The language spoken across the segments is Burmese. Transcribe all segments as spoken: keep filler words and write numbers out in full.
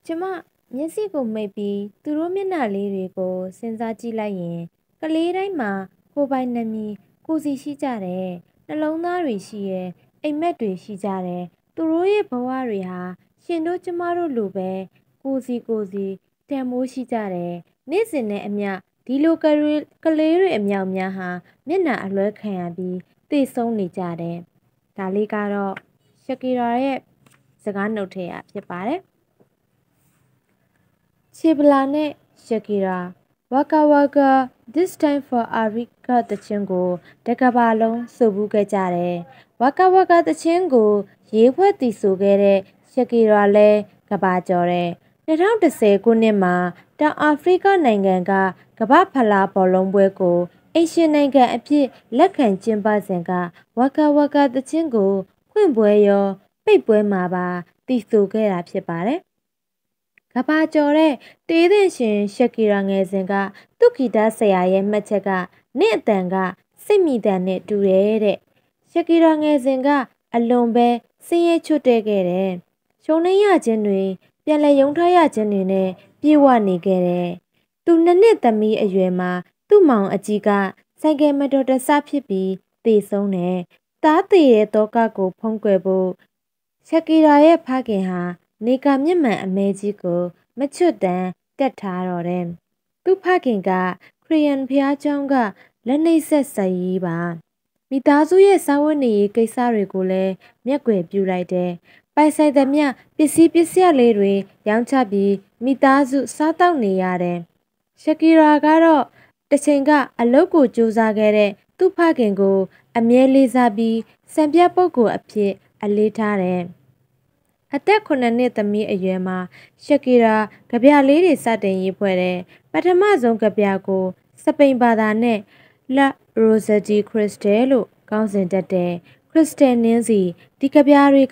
ကျမမျက်စိကိုမိတ်ပြီးသူတို့မျက်နှာလေးတွေကိုစဉ်းစားကြည့်လိုက်ရင်ကလေးတိုင်းမှာကိုယ်ပိုင်နှမည်ကိုယ်စီရှိကြတယ်နှလုံးသားတွေရှိရဲ့အိမ်မက်တွေရှိကြတယ်သူတို့ရဲ့ဘဝတွေဟာရှင်တို့ကျမတို့လိုပဲကိုယ်စီကိုယ်စီတန်မိုးရှိကြတယ်နေ့စဉ်နဲ့အမျှဒီလိုကလေးကလေးတွေအမြောက်များဟာမျက်နှာအလွဲခံရပြီးသိဆုံးနေကြတယ်ဒါလေးကတော့ရှကီရာရဲ့စကားနှုတ်ထည့်ရဖြစ်ပါတယ်ချေပလာနဲ့ရှကီရာဝါကာဝါကာ this time for Africa တချင်းကိုတကဘာလုံးဆိုဘူးခဲ့ကြတယ်ဝါကာဝါကာတချင်းကိုရေးဖွဲ့တည်ဆိုခဲ့တဲ့ရှကီရာလဲကဘာကျော်တယ်၂၀၁၀ခုနှစ်မှာတောင်အာဖရိကနိုင်ငံကကမ္ဘာဖလားဘောလုံးပွဲကိုအေရှန်နိုင်ငံအဖြစ်လက်ခံကျင်းပစဉ်ကဝါကာဝါကာတချင်းကိုဖွင့်ပွဲရောပိတ်ပွဲမှာပါတည်ဆိုခဲ့တာဖြစ်ပါတယ်ကဘာကျော်တဲ့တေးသင့်ရှင်ရှကီရာငယ်စဉ်ကသူ့ဂီတဆရာရဲ့မှတ်ချက်ကနင့်အတန်ကစိတ်မိတန်နဲ့တူတယ်တဲ့ရှကီရာငယ်စဉ်ကအလွန်ပဲစင်းရဲချွတ်တဲ့ခဲ့တယ်ရှုံးနှင်းရခြင်းတွေပြန်လည်ယုံထားရခြင်းတွေနဲ့ပြေဝနေခဲ့တယ်သူနှစ်နှစ်သမီးအရွယ်မှာသူ့မောင်အကြီးကဆိုင်ကယ်မတော်တဆဖြစ်ပြီးသေဆုံးတယ်သားသေးတဲ့တောကကိုဖုံးကွယ်ဖို့ရှကီရာရဲ့ဖခင်ဟာနေကာမျက်မှန်အမဲကြီးကိုမချွတ်တမ်းတက်ထားတော့တယ်။သူ့ဖခင်ကခရီးယန်ဘုရားကျောင်းကလက်နှိပ်ဆက်ဆက်ရေးပါမိသားစုရဲ့စာဝတ်နေရေးကိစ္စတွေကိုလည်းမျက်ကွယ်ပြုလိုက်တယ်။ပိုင်ဆိုင်သမျှပစ္စည်းပစ္စည်းလေးတွေရောင်းချပြီးမိသားစုစားတောက်နေရတယ်။ရှကီရာကတော့တစ်ချိန်ကအလုပ်ကိုကြိုးစားခဲ့တဲ့သူ့ဖခင်ကိုအမြဲလေးစားပြီးစံပြပုဂ္ဂိုလ်အဖြစ်အလေးထားတယ်။အသက်ခုနှစ်နှစ်သမီးအရွယ်မှာရှကီရာကြပြလေးတွေစတင်ရေးဖွဲ့တယ်ပထမဆုံးကြပြကိုစပိန်ဘာသာနဲ့La Rosa de Cristal လို့ကောင်းစဉ်တက်တယ်ခရစ်စတယ်နင်းစီဒီကြပြတွေက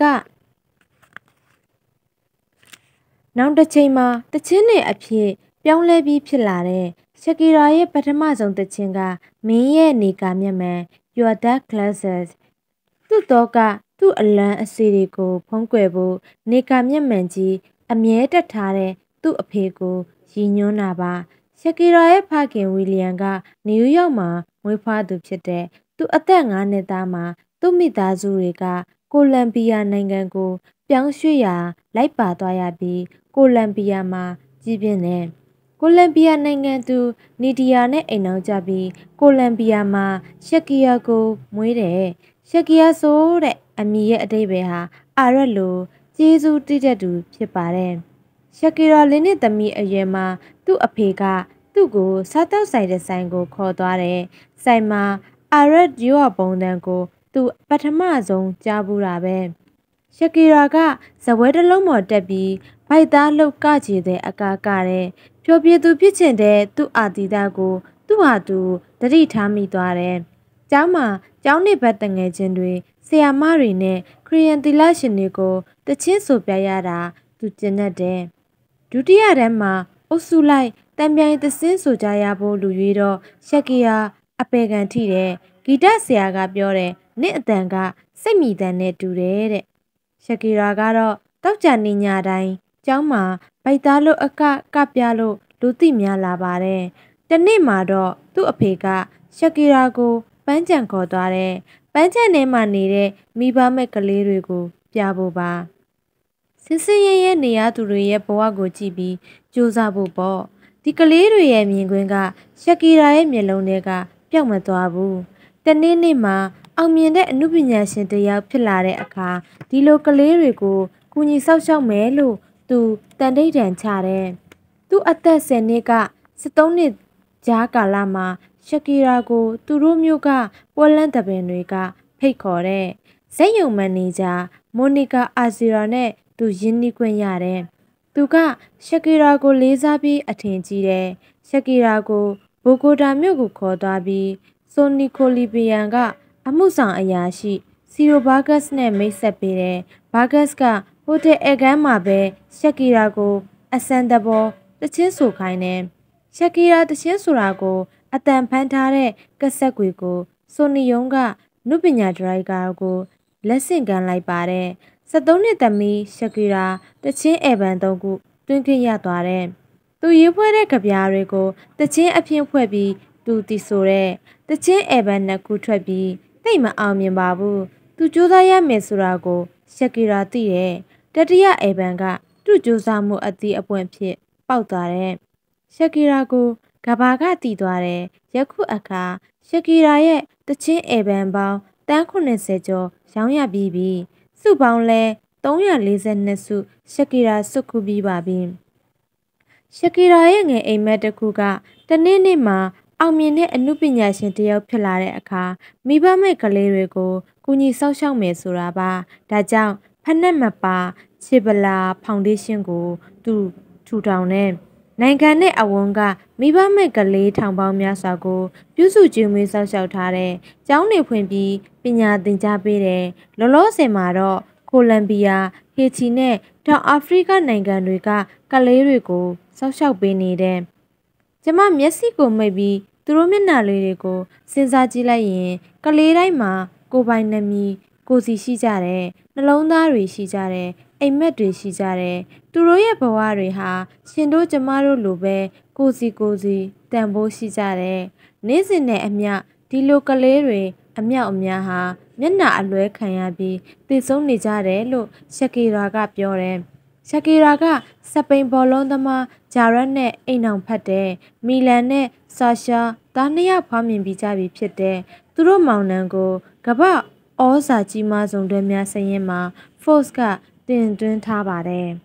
နောက်တစ်ချိန်မှာတချင်းတွေအဖြစ်ပြောင်းလဲပြီးဖြစ်လာတဲ့ရှကီရာရဲ့ပထမဆုံးတချင်းကမင်းရဲ့နေကာမျက်မှန် Your Dark Glasses သူ့တော့ကသူ့အလံအစီတွေကိုဖုံးကွယ်ဖို့နေကာမျက်မှန်ကြီးအမြဲတက်ထားတဲ့သူ့အဖေကိုရည်ညွှန်းတာပါရှကီရာရဲ့ဖခင်ဝီလီယံကနယူးယောက်မှာမွေးဖွားသူဖြစ်တဲ့သူအသက်၅နှစ်သားမှာသူ့မိသားစုတွေကကိုလံဘီယာနိုင်ငံကိုပြောင်းရွှေ့ရာလိုက်ပါသွားရပြီးကိုလံဘီယာမှာကြီးပြင်းတယ်ကိုလံဘီယာနိုင်ငံသူနီဒီယာနဲ့အိမ်အောင်ကြပြီးကိုလံဘီယာမှာရှကီယာကိုမွေးတယ်ရှကီယာဆိုတဲ့အမည်ရဲ့အဓိပ္ပာယ်ဟာအာရက်လိုကျေးဇူးတည်တဲ့သူဖြစ်ပါတယ်ရှကီရာလေးနှစ်သမီးအရွယ်မှာသူ့အဖေကသူ့ကိုစားတောက်ဆိုင်တဲ့ဆိုင်ကိုခေါ်သွားတယ်ဆိုင်မှာအာရက်ရွာပုံတန်းကိုသူပထမဆုံးကြားဘူးတာပဲရှကီရာကဇပွဲတစ်လုံးပေါ်တက်ပြီးဗိုက်သားလှုပ်ကချေတဲ့အကားကတဲ့ဖြိုပြေသူဖြစ်ချင်တဲ့သူ့အာတီတာကိုသူ့ဟာသူတတိထားမိသွားတယ်။ကျောင်းမှာကျောင်းနေဘက်တငယ်ချင်းတွေဆရာမတွေနဲ့ခရီးယန်သီလရှင်တွေကိုတချင်းဆိုပြရတာသူကျင့်တတ်တယ်။ဒုတိယတန်းမှာအုပ်စုလိုက်တံပြိုင်သင်းဆိုကြရဖို့လူရွေးတော့ရှက်ကီယာအပေကန်ထိတယ်ဂီတဆရာကပြောတယ်နင့်အတန်ကစိတ်မိတန်နဲ့တူတယ်တဲ့ရှက်ကီရာကတော့တောက်ကြနေညတိုင်းကျောင်းမှာဗိုက်သားလို့အကကပြလို့လူသိများလာပါတယ်တနေ့မှာတော့သူ့အဖေကရှက်ကီရာကိုပန်းချံခေါ်သွားတယ်ပန်းချံထဲမှာနေတဲ့မိဘမဲ့ကလေးတွေကိုပြဖို့ပါစင်စင်ရဲရဲနေရသူတွေရဲ့ဘဝကိုကြည့်ပြီးကြိုးစားဖို့ပေါ့ဒီကလေးတွေရဲ့မြင်ကွင်းကရှက်ကီရာရဲ့မျက်လုံးထဲကပျောက်မသွားဘူးတနေ့နေ့မှာအောင်မြင်တဲ့အမှုပညာရှင်တစ်ယောက်ဖြစ်လာတဲ့အခါဒီလိုကလေးတွေကိုကူညီဆောက်ရှောက်မယ်လို့သူတန်တိတ်တန်ချတယ်သူအသက်ဆယ်နှစ်ကစက်သုံးနှစ်ကြားကာလမှာရှက်ကီရာကိုသူတို့မျိုးကပွဲလန်းတပင်တွေကဖိတ်ခေါ်တဲ့ဇက်ယုံမန်နေဂျာမိုနီကာအာဇီရာနဲ့သူရင်းနှီးခွင့်ရတယ်သူကရှက်ကီရာကိုလေးစားပြီးအထင်ကြီးတယ်ရှက်ကီရာကိုဘိုဂိုတာမြို့ကိုခေါ်သွားပြီးဆိုနီကိုလီဘီယန်ကအမှုဆောင်အရာရှိစီရိုဘာဂတ်စ်နဲ့မိတ်ဆက်ပေးတယ်ဘာဂတ်စ်ကဟိုတယ်အကန်းမှာပဲရှက်ကီရာကိုအစံတဘောတချင်းဆိုခိုင်းတယ်ရှက်ကီရာတချင်းဆိုတာကိုအတန်ဖန်ထားတဲ့ကက်ဆက်ကွေကိုဆိုနီယုံကနုပညာဒရိုက်ကာကိုလက်ဆင့်ကမ်းလိုက်ပါတယ်စက်သုံးနှစ်သမီးရှက်ကီရာတချင်းအေဗန်သုံးခုသွင်းခွင့်ရသွားတယ်။သူရေးဖွဲ့တဲ့ကဗျာတွေကိုတချင်းအဖြစ်ဖွဲ့ပြီးသူတီဆိုတဲ့တချင်းအေဘန်နှစ်ခုထွက်ပြီးတိတ်မအောင်မြင်ပါဘူး။သူကြိုးစားရမယ်ဆိုတာကိုရှက်ကီရာသိတယ်။တတိယအေဘန်ကသူ့ကြိုးစားမှုအသီးအပွင့်ဖြစ်ပေါက်သွားတယ်။ရှက်ကီရာကိုကဘာကတည်သွားတယ်။ယခုအခါရှက်ကီရာရဲ့တချင်းအေဘန်ပေါင်းတန်းခုနှစ်ဆယ်ကျော်ရောင်းရပြီးပြီ။စုပေါင်းလဲသုံးရာလေးဆယ်နှစ်စုရှက်ကီရာစုခုပြီးပါပြီ။ရှက်ကီရာရဲ့ငယ်အိမ်မက်တစ်ခုကတနေ့နေ့မှာအောင်မြင်တဲ့အမှုပညာရှင်တယောက်ဖြစ်လာတဲ့အခါမိဘမဲ့ကလေးတွေကိုကူညီစောင့်ရှောက်မယ်ဆိုတာပါ။ဒါကြောင့်ဖက်နဲ့မပါချစ်ပလာဖောင်ဒေးရှင်းကိုသူထူထောင်တဲ့နိုင်ငံနဲ့အဝန်ကမိဘမဲ့ကလေးထောင်ပေါင်းများစွာကိုပြုစုကျွေးမွေးစောင့်ရှောက်ထားတဲ့ကျောင်းနေဖွင့်ပြီးပညာသင်ကြားပေးတယ်။လောလောဆယ်မှာတော့ကိုလံဘီယာဟေချီနဲ့တောင်အာဖရိကနိုင်ငံတွေကကလေးတွေကိုစောင့်ရှောက်ပေးနေတဲ့ကျမမျက်စိကိုမိတ်ပြီးသူတို့မျက်နှာလေးတွေကိုစဉ်းစားကြည့်လိုက်ရင်ကလေးတိုင်းမှာကိုယ်ပိုင်နှမီးကိုစီရှိကြတယ်နှလုံးသားတွေရှိကြတယ်အိမ်မက်တွေရှိကြတယ်သူတို့ရဲ့ဘဝတွေဟာရှင်တို့ကျမတို့လိုပဲကိုစီကိုစီတန်ဖိုးရှိကြတယ်နေ့စဉ်နဲ့အမျှဒီလိုကလေးတွေအမြောက်အများဟာမျက်နှာအလွဲခံရပြီးသိဆုံးနေကြတယ်လို့ရှက်ကီရာကပြောတယ်ရှက်ကီရာကစပိန်ဘောလုံးသမားဂျာရက်နဲ့အိမ်အောင်ဖတ်တဲ့မီလန်နဲ့ဆာရှာသားနှစ်ယောက်ဖွားမြင်ပြီးကြပြီဖြစ်တဲ့သူတို့မောင်နှံကိုကမ္ဘာဩဇာကြီးမားဆုံးတွဲများစရင်မှာ Force ကတင်သွင်းထားပါတယ်။